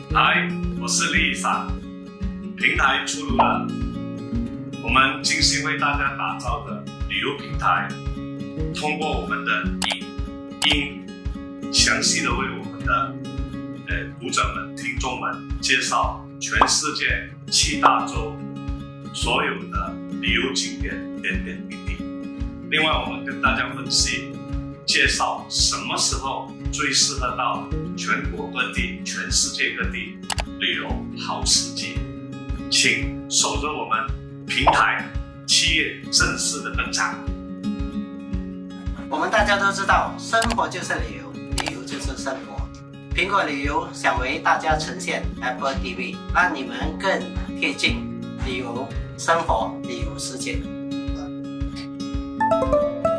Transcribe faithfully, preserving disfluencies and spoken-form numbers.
嗨，我是李莎，平台出炉了。我们精心为大家打造的旅游平台，通过我们的影音，详细的为我们的呃读者们、听众们介绍全世界七大洲所有的旅游景点点点滴滴。另外，我们跟大家分析介绍什么时候最适合到全国各地、全世界各地旅游好时机。请守着我们平台七月正式的登场。 我们大家都知道，生活就是旅游，旅游就是生活。苹果旅游想为大家呈现 Apple T V， 让你们更贴近旅游生活、旅游世界。